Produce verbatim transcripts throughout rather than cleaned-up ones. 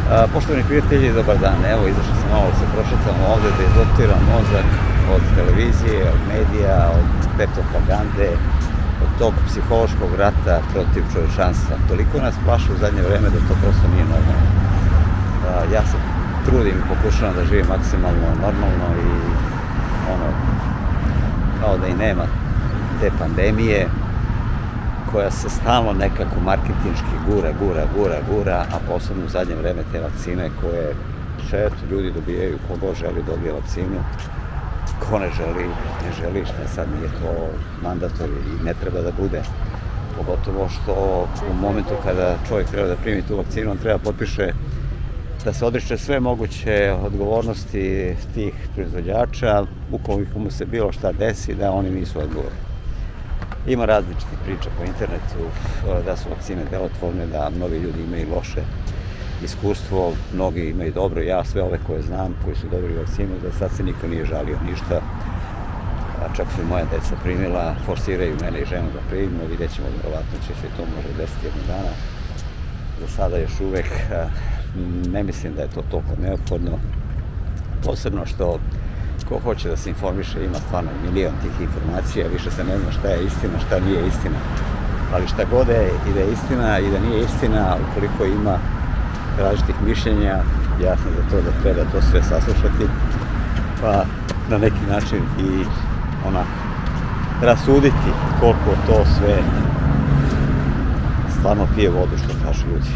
Poštovani prijatelji, dobar dan. Evo, izašao sam malo da se prošetam ovde, da izoptiram mozak od televizije, od medija, od te propagande, od tog psihološkog rata protiv čovečanstva. Toliko nas plaše u zadnje vreme da to prosto nije normalno. Ja se trudim i pokušavam da živim maksimalno normalno i ono, kao da i nema te pandemije koja se stalno nekako marketinški gura, gura, gura, gura, a posebno u zadnje vreme te vakcine koje šet ljudi dobijaju, kogo želi dobije vakcinu, ko ne želi, ne želi, šta sad nije to mandatorno i ne treba da bude. Pogotovo što u momentu kada čovjek treba da primi tu vakcinu, on treba potpiše da se odriče sve moguće odgovornosti tih proizvođača, ukoliko mu se bilo šta desi, da oni nisu odgovorni. Ima različitih priča po internetu da su vakcine delotvorne, da mnogi ljudi imaju loše iskustvo, mnogi imaju dobro. Ja sve ove koje znam, koji su dobili vakcinu, da sad se niko nije žalio ništa. Čak su i moja deca primila, forsiraju mene i ženu da primimo, vidjet ćemo, vjerovatno će se to može desiti jednog dana. Za sada još uvek ne mislim da je to toliko neophodno. Posebno što ko hoće da se informiše ima stvarno milion tih informacija, više se ne zna šta je istina, šta nije istina. Ali šta god je i da je istina i da nije istina, ukoliko ima različitih mišljenja, jasno za to da treba to sve saslušati, pa na neki način i onako rasuditi koliko to sve stvarno pije vodu, što kažu ljudi.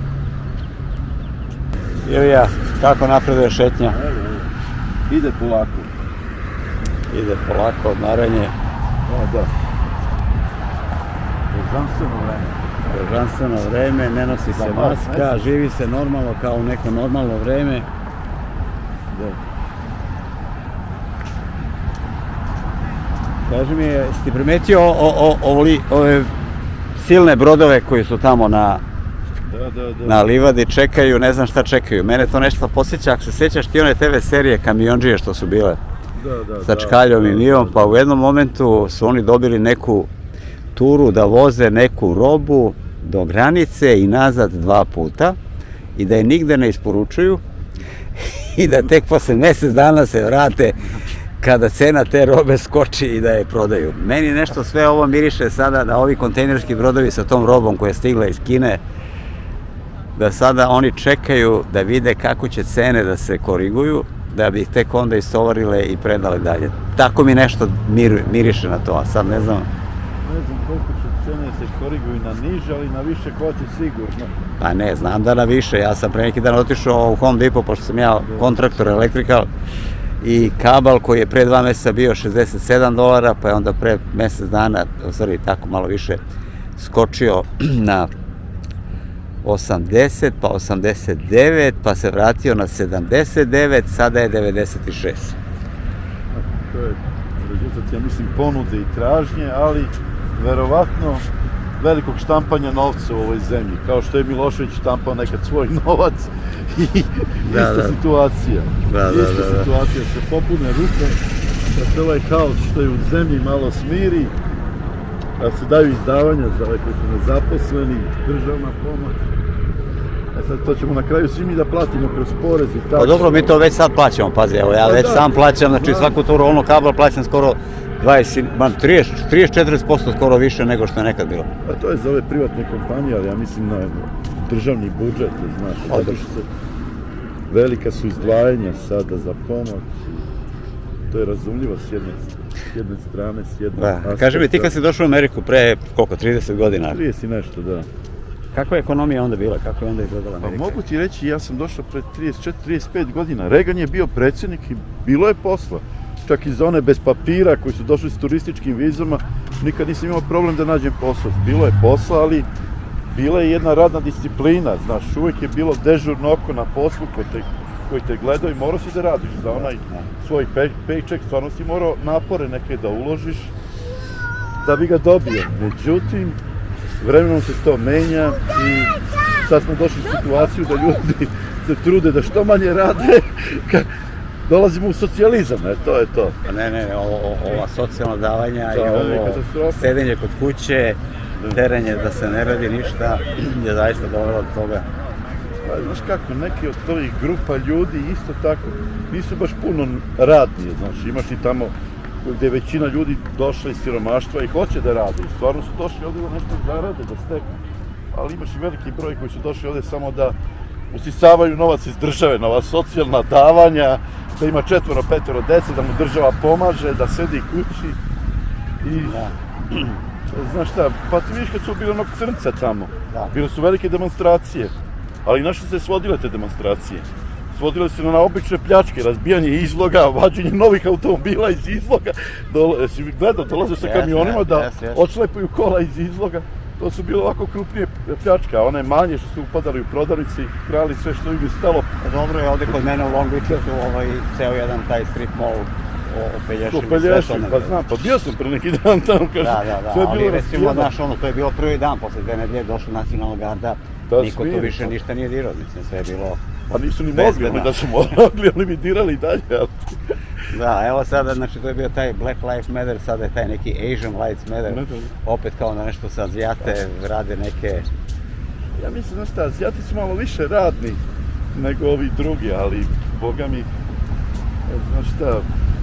Ilija, kako napreduje šetnja? Ide polako. Ide polako, odmaranje. O, da. Božanstveno vreme. Božanstveno vreme, ne nosi se maska, živi se normalno kao u neko normalno vreme. Da. Kaži mi, jesi ti primetio ove silne brodove koji su tamo na na livadi, čekaju, ne znam šta čekaju. Mene to nešto posjeća, ako se sjećaš ti one te ve serije Kamiondžije što su bile sa Čkaljom i Mijom, pa u jednom momentu su oni dobili neku turu da voze neku robu do granice i nazad dva puta i da je nigde ne isporučuju i da tek posle mjesec dana se vrate kada cena te robe skoči i da je prodaju. Meni nešto sve ovo miriše sada da ovi kontejnerski brodovi sa tom robom koja je stigla iz Kine, da sada oni čekaju da vide kako će cene da se koriguju, da bi ih tek onda istovarile i predale dalje. Tako mi nešto miriše na to, a sad ne znam. Ne znam koliko će cene se koriguju na niže, ali na više hoće sigurno. Pa ne, znam da na više. Ja sam pre neki dan otišao u Home Depot, pošto sam ja kontraktor elektrikal, i kabel koji je pre dva mjeseca bio šezdeset sedam dolara, pa je onda pre mjesec dana, u stvari tako malo više, skočio na osamdeset, pa osamdeset devet, pa se vratio na sedamdeset devet, sada je devedeset šest. To je rezultat, ja mislim, ponude i tražnje, ali verovatno velikog štampanja novca u ovoj zemlji, kao što je Milošević štampao nekad svoj novac i ista situacija. Ista situacija, se popune rupe, da se ovaj haos što je u zemlji malo smiri, da se daju izdavanja za ove koji su nezaposleni, državna pomoć. E sad to ćemo na kraju svi mi da platimo kroz porez i tako. Pa dobro, mi to već sad plaćamo, pazi, evo ja već sam plaćam, znači svaku tu rolnu kabla plaćam skoro trideset do četrdeset posto skoro više nego što je nekad bilo. Pa to je za ove privatne kompanije, ali ja mislim na državni budžet, znaš, velika su izdvajanja sada za pomoć. To je razumljivo s jedne jedne strane, s jedne aspekta. Kaži mi, ti kad si došao u Ameriku pre, koliko, trideset godina? trideset i nešto, da. Kakva je ekonomija onda bila? Kako je onda izgledala Amerika? Pa mogu ti reći, ja sam došao pre trideset četiri do trideset pet godina. Reagan je bio predsjednik i bilo je posla. Čak i za one bez papira koji su došli s turističkim vizama, nikad nisam imao problem da nađem posao. Bilo je posla, ali bila je jedna radna disciplina, znaš, uvijek je bilo dežurno oko na poslu koji te gledao i morao si da radiš za onaj svoj paycheck, stvarno si morao napore neke da uložiš da bi ga dobio. Međutim, vremenom se to menja i sad smo došli u situaciju da ljudi se trude da što manje rade, dolazimo u socijalizam, e, to je to. Ne, ne, ova socijalna davanja i ovo sedenje kod kuće, terenje da se ne radi ništa, je zaista dovelo do toga Pa, znaš kako, neki od tvojih grupa ljudi isto tako nisu baš puno radnije, znaš, imaš i tamo gdje je većina ljudi došla iz siromaštva i hoće da rade. I stvarno su došli ovdje da nešto zarade, da steknu. Ali imaš i veliki broj koji su došli ovdje samo da usisavaju novac iz države, nova socijalna davanja, da ima četvoro, petero dece, da mu država pomaže, da sedi kući. I, znaš šta, pa ti vidiš kad su bili onog crnca tamo, bile su velike demonstracije, ali na što se svodile te demonstracije? Svodile se na obične pljačke, razbijanje izloga, vađenje novih automobila iz izloga, dole, si gledao, dolaze sa kamionima da odšlepuju kola iz izloga. To su bilo ovako krupnije pljačke, a one manje što su upadali u prodavnici i krali sve što im je stalo. Dobro je, ovdje kod mene u Long Beachu su ovaj, ceo jedan taj strip mall o Pelješim. O Pelješim, pa znam, pa bio sam pre neki dan tamo, kažem. Da, da, da, ali recimo, znaš, ono, to je bilo prvi dan, posle dve nedelje došla nacionalna garda, niko tu više ništa nije dirao, mislim, sve je bilo... Pa nisu ni mogli, oni da su mogli, oni bi dirali dalje, ali... Da, evo sada, znači to je bio taj Black Lives Matter, sada je taj neki Asian Lives Matter, opet kao na nešto sa Azijate, rade neke... Ja mislim, znaš šta, Azijati su malo više radni nego ovi drugi, ali, boga mi, znaš šta,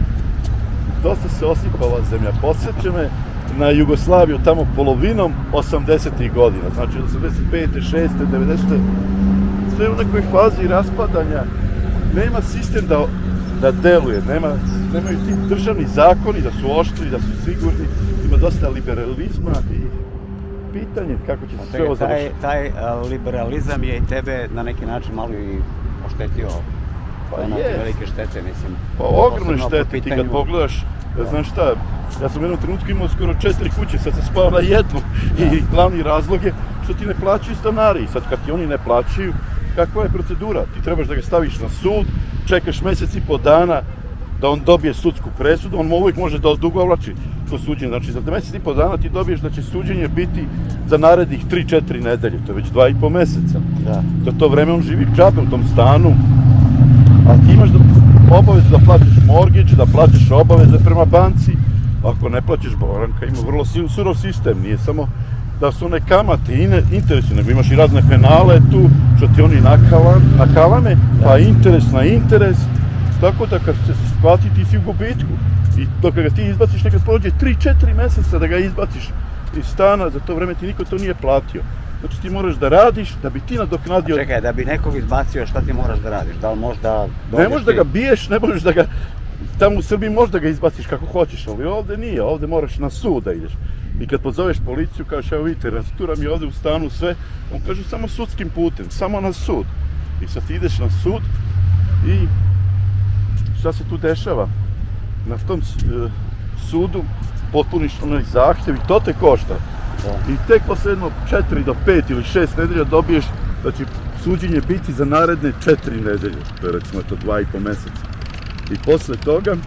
dosta se osipa ova zemlja, podsjeća me na Jugoslaviju tamo polovinom osamdesetih godina, znači osamdeset pete, šeste, devedesete, sve u nekoj fazi raspadanja, nema sistem da, da deluje, nema, nemaju ti državni zakoni da su oštri, da su sigurni, ima dosta liberalizma i pitanje kako će se sve ovo završiti. Taj, taj liberalizam je i tebe na neki način malo i oštetio, pa onako velike štete, mislim. Pa ogromne štete, ti kad pogledaš, znaš šta, ja sam u jednom trenutku imao skoro četiri kuće, sad sam spao na jednu i glavni razlog je što ti ne plaćaju stanari i sad kad ti oni ne plaćaju, kakva je procedura? Ti trebaš da ga staviš na sud, čekaš mjesec i po dana da on dobije sudsku presudu, on uvijek može da odugovlači to suđenje, znači za mjesec i po dana ti dobiješ da će suđenje biti za narednih tri četiri nedelje, to je već dva i po mjeseca. Za to vreme on živi džabe u tom stanu, a ti imaš obavezu da platiš mortgage, da platiš obaveze prema banci, ako ne plaćaš, banka ima vrlo surov sistem, nije samo da su one kamate i interesi, nego imaš i razne penale tu, što ti oni nakalame, pa interes na interes, tako da kad se shvati ti si u gubitku i dok ga ti izbaciš nekad prođe tri četiri mjeseca da ga izbaciš iz stana, za to vreme ti niko to nije platio. Znači ti moraš da radiš da bi ti nadoknadio... Čekaj, da bi nekog izbacio, šta ti moraš da radiš? Da li možda... Ne možeš da ga biješ, ne možeš da ga... Tamo u Srbiji možeš da ga izbaciš kako hoćeš, ali ovdje nije, ovdje moraš na sud da ideš. I kad pozoveš policiju, kažeš, evo vidite, rastura mi ovdje u stanu sve, on kaže samo sudskim putem, samo na sud. I sad ti ideš na sud i šta se tu dešava? Na tom sudu potpuniš onaj zahtjev i to te košta. I tek posle jedno četiri do pet ili šest nedelja dobiješ da će suđenje biti za naredne četiri nedelje, to je recimo to dva i po mjeseca. I posle toga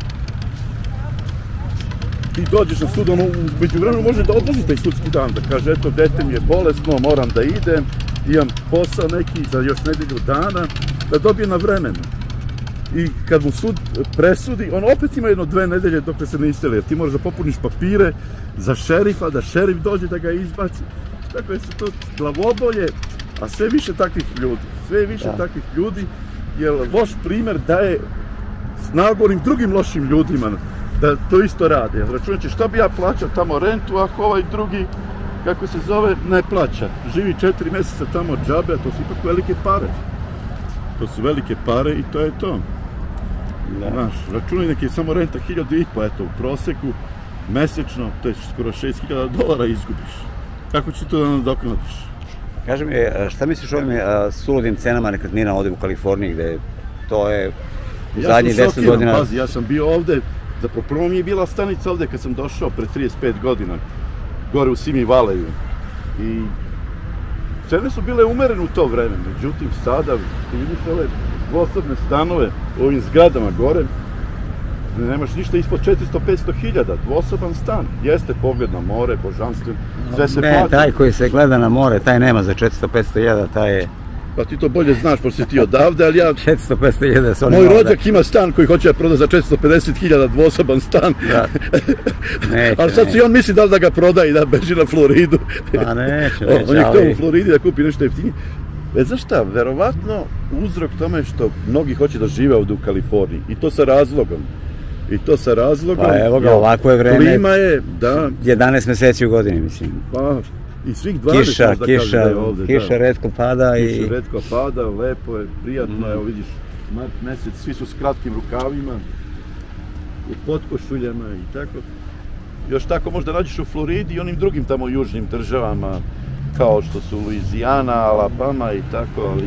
ti dođeš na sud, ono među vremenu može da odloži taj sudski dan, da kaže eto dete mi je bolesno, moram da idem, imam posao neki za još nedelju dana, da dobije na vremenu. I kad mu sud presudi, on opet ima jedno dve nedelje dok se ne isteli, jer ti moraš da popuniš papire za šerifa, da šerif dođe da ga izbaci. Tako je se to glavobolje, a sve više takvih ljudi, sve više takvih ljudi, jer loš primjer daje snagu onim drugim lošim ljudima da to isto rade. Računat će šta bi ja plaćao tamo rentu ako ovaj drugi, kako se zove, ne plaća. Živi četiri mjeseca tamo džabe, a to su ipak velike pare. To su velike pare i to je to. Znaš, računaj neki je samo renta hiljadu i po, eto, u proseku, mesečno, to je skoro šest hiljada dolara izgubiš. Kako će to da nadoknadiš? Kaži mi, šta misliš o ovim suludim cenama nekretnina ovdje u Kaliforniji, gde to je u zadnjih deset godina... Pazi, ja sam bio ovdje, zapravo prvo mi je bila stanica ovdje kad sam došao pre trideset pet godina, gore u Simi Valeju. I cene su bile umerene u to vreme, međutim sada, ti vidiš ove dvosobne stanove u ovim zgradama gore, nemaš ništa ispod četiristo do petsto hiljada, dvosoban stan, jeste pogled na more, božanstven, sve se plaća. Ne, taj koji se gleda na more, taj nema za četiristo do petsto hiljada, taj je... Pa ti to bolje znaš, pošto si ti odavde, ali ja... četiristo do petsto hiljada su oni... Moj rođak ima stan koji hoće da proda za četiristo pedeset hiljada, dvosoban stan. Da. Neće, ali sad si on misli da li da ga proda i da beži na Floridu. Pa neće, neće, on je htio u Floridi da kupi nešto jeftinije. E, znaš šta, verovatno uzrok tome što mnogi hoće da žive ovdje u Kaliforniji i to sa razlogom. I to sa razlogom. Pa evo ga, ovako je vreme. Klima je, da. jedanaest meseci u godini, mislim. Pa, i svih dvanaest, kiša, možda kiša, kažem da je ovdje. Kiša da. retko pada i... Kiša retko pada, lepo je, prijatno, mm. evo vidiš, mart mesec, svi su s kratkim rukavima, u potkošuljama i tako. Još tako možda nađeš u Floridi i onim drugim tamo južnim državama, kao što su Luizijana, Alabama i tako, ali...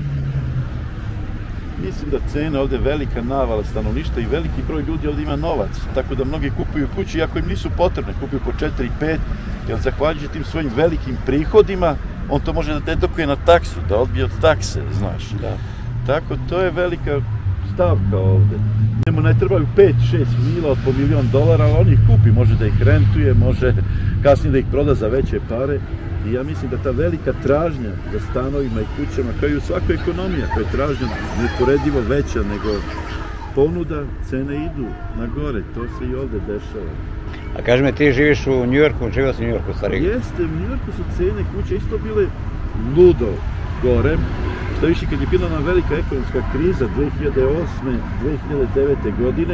Mislim da cena ovdje velika navala stanovništva i veliki broj ljudi ovdje ima novac, tako da mnogi kupuju kuće iako im nisu potrebne, kupuju po četiri pet, jer zahvaljujući tim svojim velikim prihodima, on to može da dedukuje na taksu, da odbije od takse, znaš. Da. Tako, to je velika stavka ovdje. Njemu ne trebaju pet šest mila od po milion dolara, ali on ih kupi, može da ih rentuje, može kasnije da ih proda za veće pare. I ja mislim da ta velika tražnja za stanovima i kućama, kao i u svakoj ekonomiji, koja je tražnja neuporedivo veća nego ponuda, cene idu na gore, to se i ovdje dešava. A kaži me, ti živiš u Njujorku, živio si u Njujorku, stvari? Jeste, u Njujorku su cene kuće isto bile ludo gore. Što više, kad je bila ona velika ekonomska kriza dve hiljade osme dve hiljade devete godine,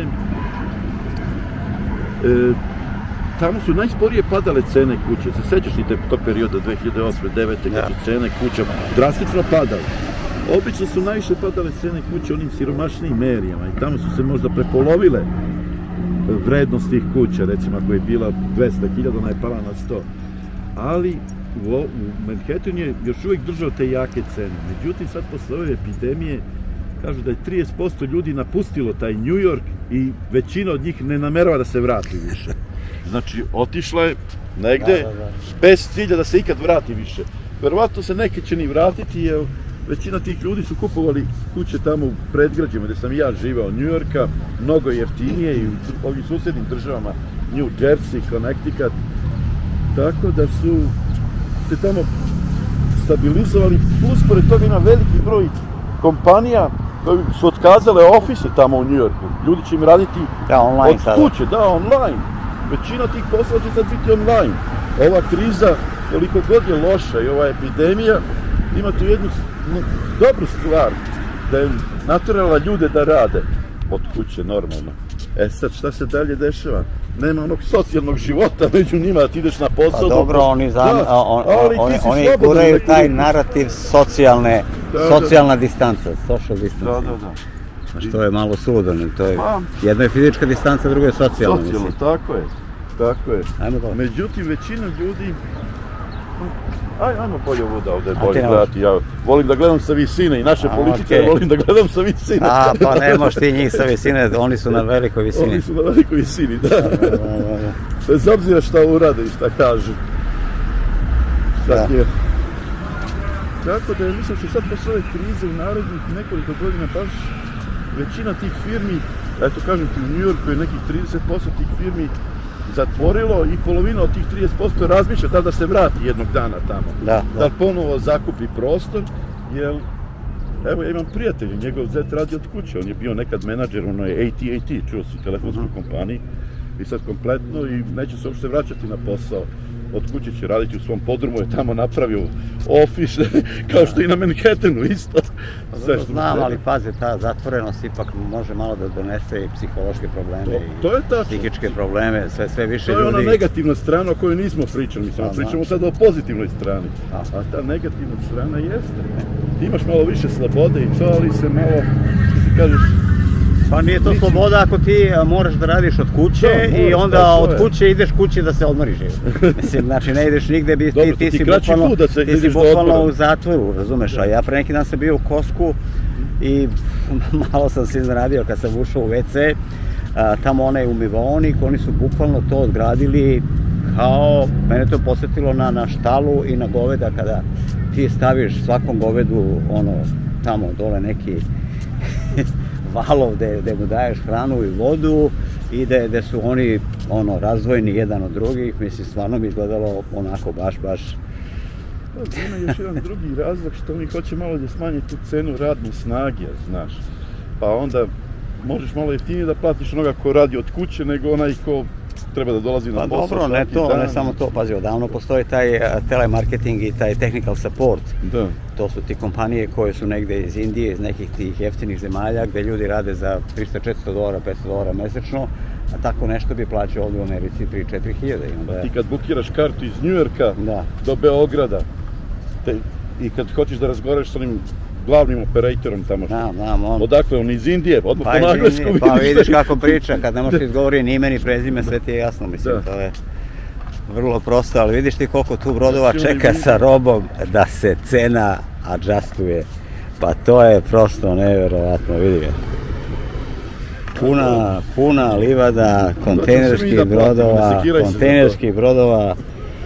e, tamo su najsporije padale cene kuće. Se sećaš li te tog perioda dve hiljade osme devete kad su cene kuća drastično padale. Obično su najviše padale cene kuće onim siromašnijim merijama i tamo su se možda prepolovile vrednost tih kuća, recimo ako je bila dvesta hiljada, ona je pala na sto. Ali u, u Manhattanu je još uvijek držao te jake cene. Međutim, sad posle ove epidemije kažu da je trideset posto ljudi napustilo taj New York i većina od njih ne namerava da se vrati više. Znači, otišla je negde da, da, da. bez cilja da se ikad vrati više. Verovatno se neke će ni vratiti, jer većina tih ljudi su kupovali kuće tamo u predgrađima gdje sam i ja živao, New Yorka, mnogo jeftinije i u ovim susjednim državama, New Jersey, Connecticut, tako da su se tamo stabilizovali, plus pored toga ima veliki broj kompanija koji su otkazale ofise tamo u New Yorku. Ljudi će im raditi da, online, od kuće, da, online. Većina tih posla će sad biti online. Ova kriza, koliko god je loša i ova epidemija, ima tu jednu dobru stvar, da je naturala ljude da rade od kuće normalno. E sad, šta se dalje dešava? Nema onog socijalnog života među njima, da ti ideš na posao... Pa dobro, oni, zam, da, on, on, oni, oni guraju taj narativ socijalne, da, socijalna da. distanca, social distance. Da, da, da. Što je malo suludo, to je, jedno je fizička distanca, drugo je socijalna. Socijalno, tako je, tako je. Međutim, većina ljudi... Aj, ajmo bolje ovuda ovdje, bolje gledati, ja volim da gledam sa visine i naše političare volim da gledam sa visine. A, pa ne moš ti njih sa visine, oni su na velikoj visini. Oni su na velikoj visini, da. Bez obzira šta urade i šta kažu. Tako da je, mislim, što sad posle ove krize u narednih nekoliko godina baš većina tih firmi, eto kažem ti, u New Yorku je nekih trideset posto tih firmi zatvorilo i polovina od tih trideset posto razmišlja da da se vrati jednog dana tamo. Da, da. Da ponovo zakupi prostor, jer evo ja imam prijatelja, njegov zet radi od kuće, on je bio nekad menadžer, ono je A T and T, čuo si, telefonskoj mm. kompaniji i sad kompletno i neće se uopšte vraćati na posao. Od kuće će raditi u svom podrumu, je tamo napravio ofis, kao što i na Manhattanu isto. Sve što znam, ali pazi, ta zatvorenost ipak može malo da donese i psihološke probleme to, to je i psihičke probleme, sve, sve više ljudi... To je ona negativna strana o kojoj nismo pričali, mislim, a, pričamo sad o pozitivnoj strani. A, a ta negativna strana jeste. Ti imaš malo više slobode i to, ali se malo, ti kažeš... Pa nije to sloboda ako ti moraš da radiš od kuće no, i onda da, od kuće ideš kući da se odmoriš. Mislim, znači ne ideš nigde, bi, Dobro, ti, ti, ti si bukvalno, da se, ti si bukvalno u zatvoru, razumeš, a ja pre neki dan sam bio u Kosku i malo sam se iznenadio kad sam ušao u ve ce, a, tamo onaj umivaonik, oni su bukvalno to odgradili kao, mene to posjetilo na, na štalu i na goveda kada ti staviš svakom govedu ono, tamo dole neki valov gde mu daješ hranu i vodu i gde su oni ono razdvojeni jedan od drugih, mislim, stvarno mi izgledalo onako baš, baš... Ima još jedan drugi razlog što oni hoće malo da smanje tu cenu radne snage, znaš. Pa onda možeš malo jeftinije da platiš onoga ko radi od kuće nego onaj ko treba da dolazi na Pa posao dobro, ne svaki to, dan. ne samo to, pazi, odavno postoji taj eh, telemarketing i taj technical support. Da. To su ti kompanije koje su negde iz Indije, iz nekih tih jeftinih zemalja, gde ljudi rade za trista četiristo dolara, petsto dolara mesečno, a tako nešto bi plaćao ovdje u Americi tri četiri hiljade. Pa ti kad bukiraš kartu iz Njujorka Da. do Beograda te, i kad hoćeš da razgovaraš s onim glavnim operatorom tamo, Znam, znam, on... odakle on iz Indije, odmah Pa, po naglesku izvini, vidiš. pa vidiš da- kako priča, kad ne možeš izgovori ni ime ni prezime, sve ti je jasno, mislim, Da. to je vrlo prosto, ali vidiš ti koliko tu brodova Znači, oni čeka vide- sa robom da se cena adjustuje, pa to je prosto nevjerovatno, vidi ga. Puna, puna livada, kontejnerskih da platimo, ne brodova, sekiraj se za to. kontejnerskih brodova.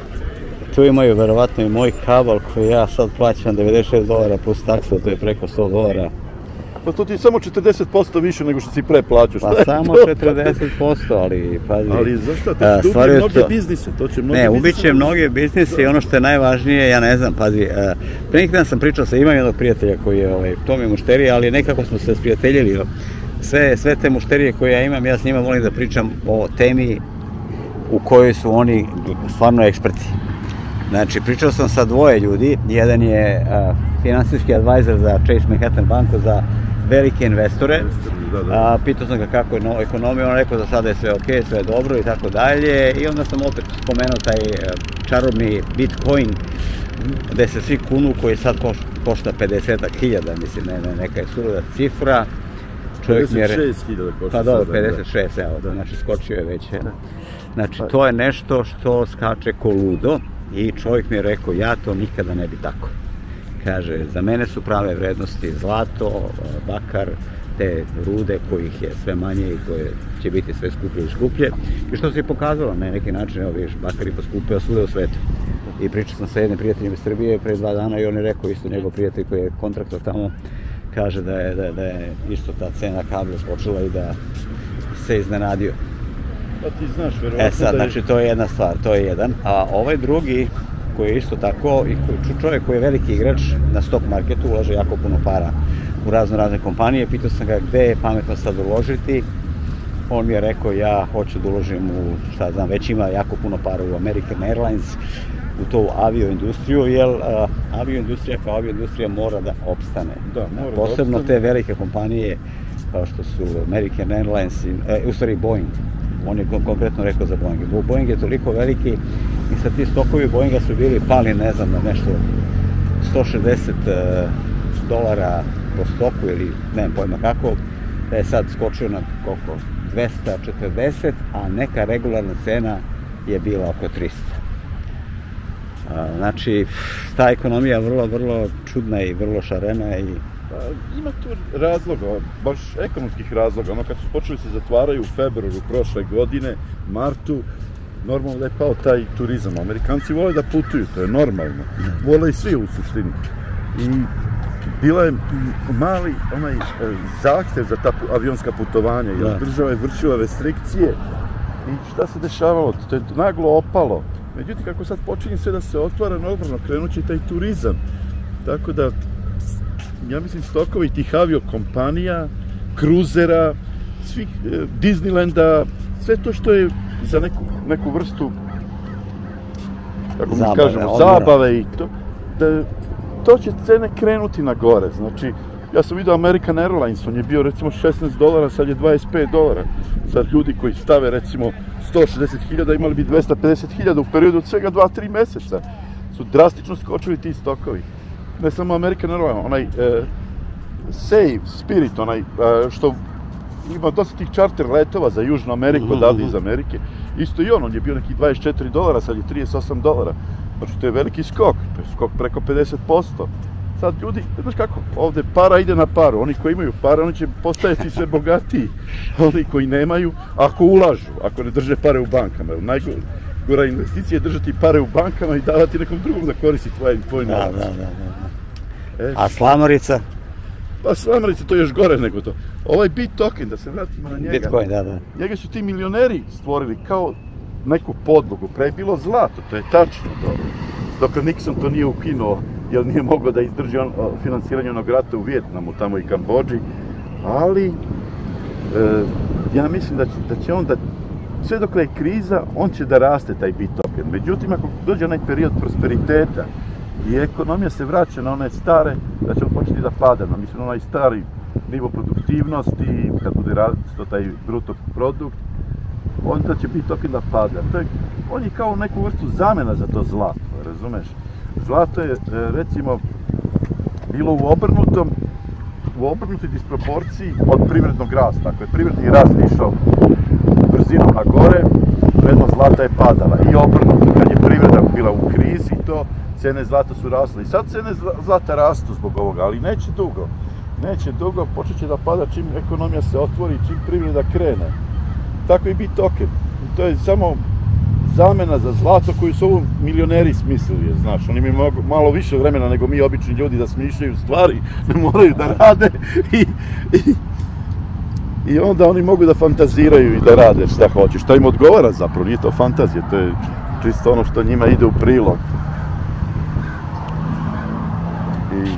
Tu imaju verovatno i moj kabel koji ja sad plaćam devedeset šest dolara plus taksa, to je preko sto dolara. Pa to ti je samo četrdeset posto više nego što si pre plaćao. Pa šta je samo to? četrdeset posto, ali pazi. Ali zašto? To a, će stvar ubiti je mnoge to- biznise, to će mnoge Ne, biznise- ubiće mnoge biznise i ono što je najvažnije, ja ne znam, pazi, uh, pre neki dan sam pričao sa, imam jednog prijatelja koji je, ovaj, to mi je mušterija, ali nekako smo se sprijateljili. Sve, sve te mušterije koje ja imam, ja s njima volim da pričam o temi u kojoj su oni stvarno eksperti. Znači, pričao sam sa dvoje ljudi, jedan je uh, finansijski advisor za Chase Manhattan banku, za velike investore. Da, da. A, pitao sam ga kako je no, ekonomija, on rekao da sada je sve ok, sve je dobro i tako dalje. I onda sam opet spomenuo taj e, čarobni Bitcoin, gde se svi kunu, koji sad koš, košta pedeset hiljada, mislim, ne, ne, neka je suluda cifra. Čovjek mi je re- pedeset šest hiljada košta Pa dobro, sada, pedeset šest, evo, Da. znači skočio je već. je. Znači, to je nešto što skače ko ludo i čovjek mi je rekao, ja to nikada ne bi tako. Kaže, za mene su prave vrednosti zlato, bakar, te rude kojih je sve manje i koje će biti sve skuplje i skuplje. I što se je pokazalo na neki način, evo vidiš, bakar je poskupio svuda u svetu. I pričao sam sa jednim prijateljem iz Srbije pre dva dana i on je rekao isto, njegov prijatelj koji je kontraktor tamo, kaže da je, da, da je isto ta cena kabla skočila i da se iznenadio. Pa ti znaš, verovatno E sad, da je... znači to je jedna stvar, to je jedan. A ovaj drugi, koji je isto tako, i koji- čovjek koji je veliki igrač na stock marketu, ulaže jako puno para u razno razne kompanije, pitao sam ga gde je pametno sad uložiti. On mi je rekao, ja hoću da uložim u, šta znam, već ima jako puno para u American Airlines, u to avioindustriju, jer uh, avioindustrija kao avioindustrija mora da opstane. Da, mora da Posebno opstane. te velike kompanije kao što su American Airlines, i, e, u stvari Boeing. On je kon- konkretno rekao za Boeing. Bo- Boeing je toliko veliki i sad ti stokovi Boeinga su bili pali, ne znam, na nešto sto šezdeset e, dolara po stoku ili ne znam pojma kako, da je sad skočio na koliko? dvesta četrdeset, a neka regularna cena je bila oko trista. A, znači, ta ekonomija je vrlo, vrlo čudna i vrlo šarena i Pa, ima tu razloga, baš ekonomskih razloga. Ono kad su počeli se zatvaraju u februaru prošle godine, martu, normalno da je pao taj turizam. Amerikanci vole da putuju, to je normalno. Vole i svi u suštini. I bila je mali onaj e, zahtev za ta pu- avionska putovanja, jer Da. država je vršila restrikcije. I šta se dešavalo? To je naglo opalo. Međutim, kako sad počinje sve da se otvara, normalno krenut će i taj turizam. Tako da, ja mislim, stokovi tih aviokompanija, kruzera, svih, e, Disneylanda, sve to što je za neku, neku vrstu, kako mi Zabave, kažemo, odmora. zabave i to, da to će cene krenuti na gore. Znači, ja sam vidio American Airlines, on je bio recimo šesnaest dolara, sad je dvadeset pet dolara. Sad ljudi koji stave recimo sto šezdeset hiljada imali bi dvesta pedeset hiljada u periodu od svega dva tri meseca. Su drastično skočili ti stokovi. Ne samo American Airlines, onaj e, Save, Spirit, onaj e, što ima dosta tih charter letova za Južnu Ameriku, odavde iz Amerike. Isto i on, on je bio neki dvadeset četiri dolara, sad je trideset osam dolara. Znači, to je veliki skok, to je skok preko pedeset posto. Sad ljudi, znaš kako, ovde para ide na paru, oni koji imaju para, oni će postajati sve bogatiji. Oni koji nemaju, ako ulažu, ako ne drže pare u bankama, najgora investicija je držati pare u bankama i davati nekom drugom da koristi tvoj, tvoj da, novac. da, da, da. E, A slamarica? pa slamarice, to je još gore nego to. Ovaj Bittoken, da se vratimo na njega. Bitcoin, da, da. Njega su ti milioneri stvorili kao neku podlogu. Pre je bilo zlato, to je tačno. To. Dok Nixon to nije ukinuo, jer nije mogao da izdrži on, o, finansiranje onog rata u Vijetnamu, tamo i Kambodži. Ali, e, ja mislim da će, da će on da sve dok je kriza, on će da raste taj Bitcoin. Međutim, ako dođe onaj period prosperiteta i ekonomija se vraća na one stare, da će on početi da pada, na mislim onaj stari nivo produktivnosti, kad bude rastao taj bruto produkt, onda će Bitcoin da pada. To je, on je kao neku vrstu zamena za to zlato, razumeš? Zlato je, recimo, bilo u obrnutom, u obrnutoj disproporciji od privrednog rasta. Ako je privredni rast išao brzinom na gore, vrednost zlata je padala. I obrnuto, kad je privreda bila u krizi, to cene zlata su rasle. I sad cene zlata rastu zbog ovoga, ali neće dugo. Neće dugo, počet će da pada čim ekonomija se otvori, čim privreda krene. Tako i Bitcoin. To je samo zamena za zlato koju su ovo milioneri smislili, znaš, oni imaju malo više vremena nego mi obični ljudi da smišljaju stvari, ne moraju da rade i, i, i onda oni mogu da fantaziraju i da rade šta hoće, šta im odgovara zapravo, nije to fantazija, to je čisto ono što njima ide u prilog. I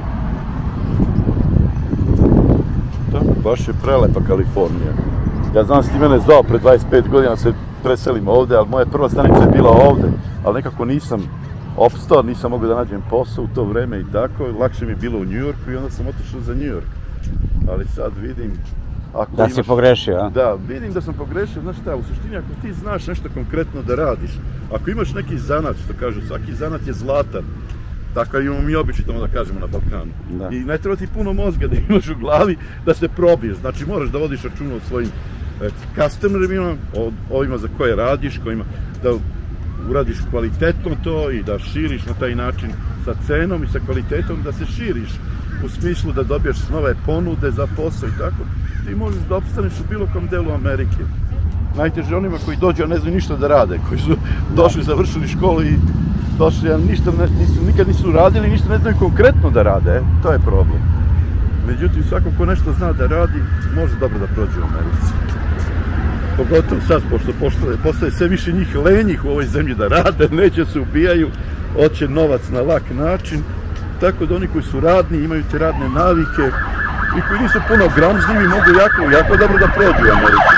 tako, baš je prelepa Kalifornija. Ja znam si ti mene zvao pre dvadeset pet godina se preselim ovde, ali moja prva stanica je bila ovde, ali nekako nisam opstao, nisam mogao da nađem posao u to vreme i tako, lakše mi je bilo u Njujorku i onda sam otišao za Njujork. Ali sad vidim... Ako da imaš, si pogrešio, a? Da, vidim da sam pogrešio, znaš šta, u suštini ako ti znaš nešto konkretno da radiš, ako imaš neki zanat, što kažu, svaki zanat je zlatan, tako imamo mi običaj tamo da kažemo na Balkanu. Da. I ne treba ti puno mozga da imaš u glavi da se probiješ, znači moraš da vodiš računa o svojim customerima, o ovima za koje radiš, kojima da uradiš kvalitetno to i da širiš na taj način sa cenom i sa kvalitetom, da se širiš u smislu da dobiješ nove ponude za posao i tako, ti možeš da opstaneš u bilo kom delu Amerike. Najteže onima koji dođu, a ne znaju ništa da rade, koji su došli, završili školu i došli, a ništa nisu, nikad nisu radili, ništa ne znaju konkretno da rade, e, to je problem. Međutim, svako ko nešto zna da radi, može dobro da prođe u Americi. Pogotovo sad, pošto postaje, postaje sve više njih lenjih u ovoj zemlji da rade, neće se ubijaju, hoće novac na lak način, tako da oni koji su radni, imaju te radne navike i koji nisu puno gramzljivi, mogu jako, jako dobro da prođu u Americi.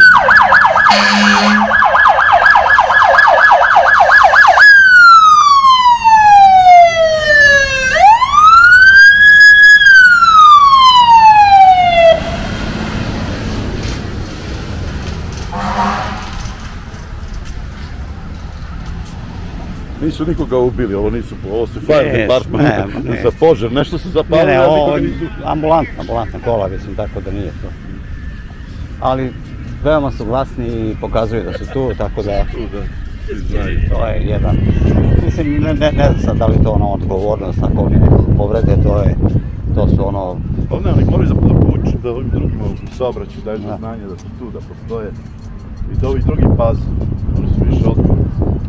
Nisu nikoga ubili, ovo nisu, ovo su fire department, za požar, nešto su zapalili, ne, ne, a nikoga nisu... ambulantna, ambulantna kola, mislim, tako da nije to. Ali veoma su glasni i pokazuju da su tu, tako da... Tu, da, svi znaju. To je jedan, mislim, ne, ne, ne znam sad da li to ono odgovornost, ako oni nekog povrede, to je, to su ono... Pa ne, oni moraju da povuču, da ovim drugima u saobraćaju daju do znanja da su tu, da postoje i da ovi drugi paze, oni su više odgovorni.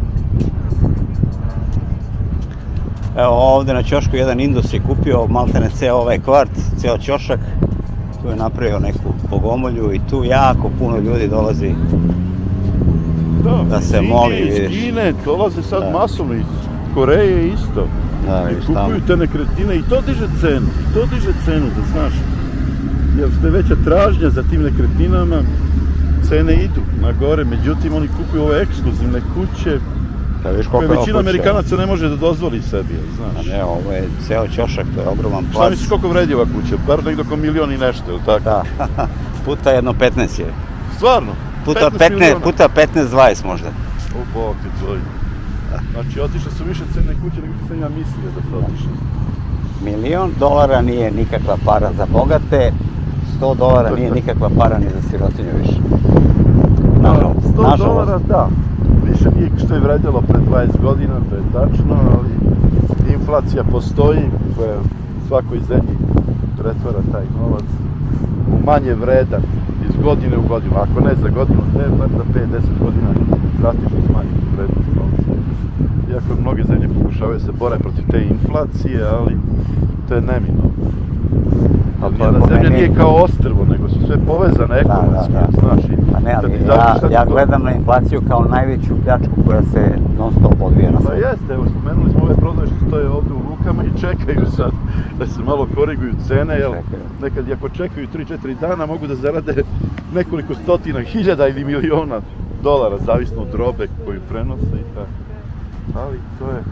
Evo ovdje na ćošku jedan Indus je kupio maltene ceo ovaj kvart, ceo ćošak. Tu je napravio neku bogomolju i tu jako puno ljudi dolazi da, da se moli, vidiš. Iz Kine dolaze sad da. masovno, iz Koreje isto. Da, i kupuju te nekretnine i to diže cenu, i to diže cenu, da znaš. Jer što je veća tražnja za tim nekretninama, cene idu na gore, međutim oni kupuju ove ekskluzivne kuće, koje većina Amerikanaca ne može da dozvoli sebi, znaš. A ne, ovo je ceo ćošak, to je ogroman plac. Šta misliš koliko vredi ova kuća? Bar negdje oko milion i nešto, ili tako? Da, puta jedno petnaest je. Stvarno? Puta petnaest, puta petnaest, dvadeset možda. O, Bog ti tvoj. Znači, otišle su više cene kuće nego što sam ja mislio da su otišle. Milion dolara nije nikakva para za bogate, sto dolara nije nikakva para ni za sirotinju više. Nažalost. sto dolara, da. Više nije što je vredilo pred dvadeset godina, to je tačno, ali inflacija postoji koja u svakoj zemlji pretvara taj novac u manje vredan iz godine u godinu. Ako ne za godinu, ne, bar za pet do deset godina drastično smanjiti vrednost novca. Iako mnoge zemlje pokušavaju se bore protiv te inflacije, ali to je neminovno. Jedna zemlja nije kao ostrvo, nego su sve povezane ekonomski, znaš. Pa ne, ali ja gledam na inflaciju kao najveću pljačku koja se non stop odvija na svijetu. Pa jeste, evo spomenuli smo ove prodaje što stoje ovdje u rukama i čekaju sad da se malo koriguju cene, jer nekad ako čekaju tri četiri dana mogu da zarade nekoliko stotina hiljada ili miliona dolara, zavisno od robe koju prenose i tako. Ali to je...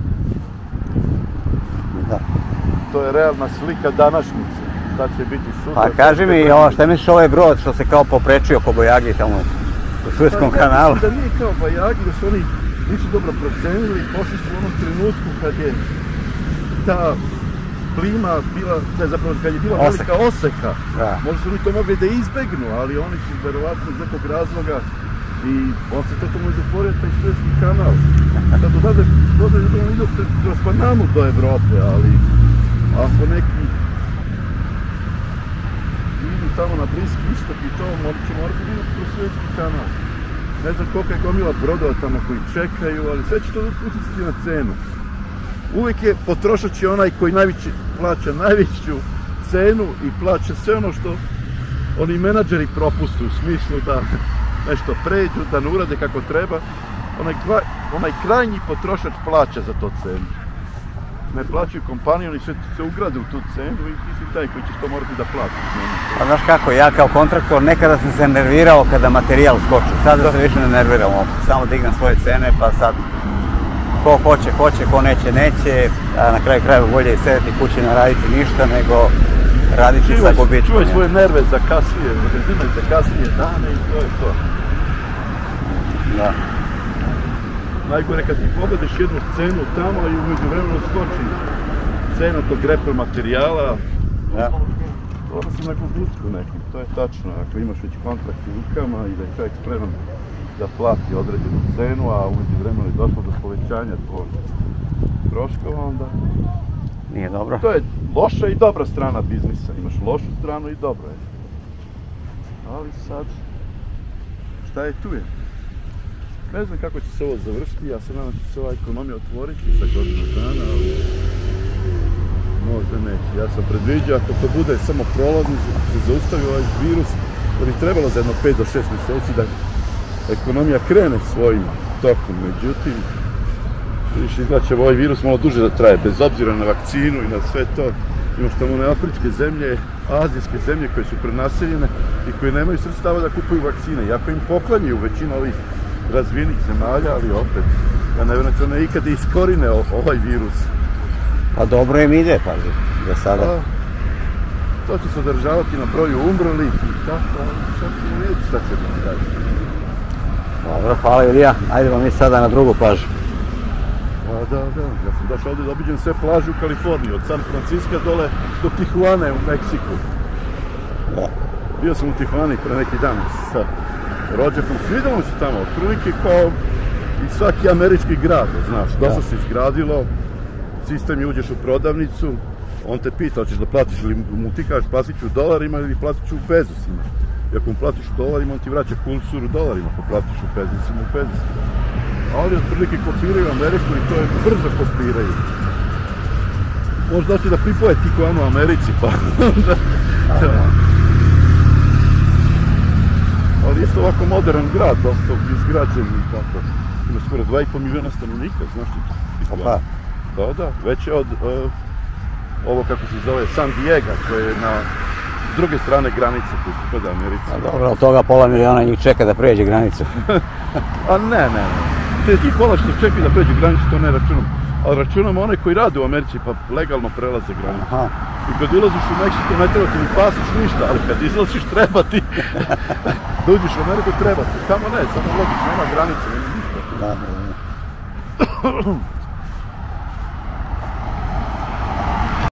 Da. To je realna slika današnjice. Šta će biti sutra? Pa kaži mi, ovo, šta misliš ovaj brod što se kao poprečio ko Bojagi tamo u Suezkom kanalu? Da nije kao Bajagi, da su oni nisu dobro procenili, pošli su u onom trenutku kad je ta plima bila, zapravo kad je bila velika oseka. Možda su oni to mogli da izbegnu, ali oni su verovatno iz nekog razloga i on se totalno zatvorio taj Suezki kanal. Sad odavde, odavde on ide kroz Panamu do Evrope, ali ako neki idu tamo na Bliski istok i to, će morati vidjeti kroz Suezki kanal. Ne znam koliko je gomila brodova tamo koji čekaju, ali sve će to utjecati na cenu. Uvijek je potrošač je onaj koji najveći, plaća najveću cenu i plaća sve ono što oni menadžeri propustu u smislu da nešto pređu, da ne urade kako treba. Onaj, onaj krajnji potrošač plaća za to cenu. Ne plaćaju kompaniju, oni sve se ugrade u tu cenu i ti si taj koji ćeš to morati da platiš. Pa znaš kako, ja kao kontraktor nekada sam se nervirao kada materijal skoči. Sada se više ne nerviram, samo dignem svoje cene pa sad ko hoće, hoće, ko neće, neće, a na kraju krajeva bolje je sedeti kući, ne raditi ništa, nego raditi sa gubitkom. Čuvaj svoje nerve za kasnije, za kasnije dane i to je to. Da. Najgore kad ti pogledaš jednu cenu tamo i umeđu vremenu skoči cena tog repa materijala. Da. Ono si na gubitku nekim, to je tačno. Ako imaš već kontrakt u rukama i da je čovjek spreman da plati određenu cenu, a umeđu vremenu je došlo do povećanja tvojeg troškova, onda... Nije dobro. To je loša i dobra strana biznisa. Imaš lošu stranu i dobro je. Ali sad, šta je tu je? Ne znam kako će se ovo završiti, ja se nadam da će se ova ekonomija otvoriti za godinu dana, ali možda neće. Ja sam predviđao, ako to bude samo prolazno, se zaustavi ovaj virus, da bi trebalo za jedno pet do šest mjeseci da ekonomija krene svojim tokom. Međutim, više izgleda će ovaj virus malo duže da traje, bez obzira na vakcinu i na sve to. Imaš tamo one afričke zemlje, azijske zemlje koje su prenaseljene i koje nemaju sredstava da kupuju vakcine. Iako im poklanjaju većina ovih razvijenih zemalja, ali opet, ja ne vjerujem da će one ikada iskorine ovaj virus. Pa dobro im ide, pazi, do sada. Pa, to će se održavati na broju umrlih i tako, ali sad ćemo vidjeti šta će biti dalje. Dobro, hvala Ilija, ajdemo mi sada na drugu plažu. Pa da, da, ja sam došao ovdje da obiđem sve plaže u Kaliforniji, od San Francisca dole do Tijuane u Meksiku. Da. Bio sam u Tijuani pre neki dan sa rođakom, svidjelo mi se tamo, otprilike kao i svaki američki grad, znaš, dosta se izgradilo, sistem je, uđeš u prodavnicu, on te pita, hoćeš da platiš ili mu ti kažeš platit ću u dolarima ili platit ću u pezosima. I ako mu platiš u dolarima, on ti vraća kursor u dolarima, ako platiš u pezosima, u pezosima. A oni otprilike kopiraju Ameriku i to je brzo kopiraju. Možda hoće da pripoje Tijuanu u Americi, pa onda... Ali isto ovako modern grad, dosta izgrađen i tako. Ima skoro dva i po miliona stanovnika, znaš ti Tijuana? Da, da, već je od ovo kako se zove San Diego, koje je na druge strane granice koji su kod Americi. A dobro, od toga pola miliona njih čeka da pređe granicu. A ne, ne, ne. Te ti pola što čekaju da pređe granicu, to ne računam. Ali računamo one koji rade u Americi pa legalno prelaze granicu. I kad ulaziš u Meksiko ne treba ti ni pasoš ništa, ali kad izlaziš treba ti. Da uđeš u Ameriku treba ti. Tamo ne, samo logično, nema granice, nema ništa. Da, da, da.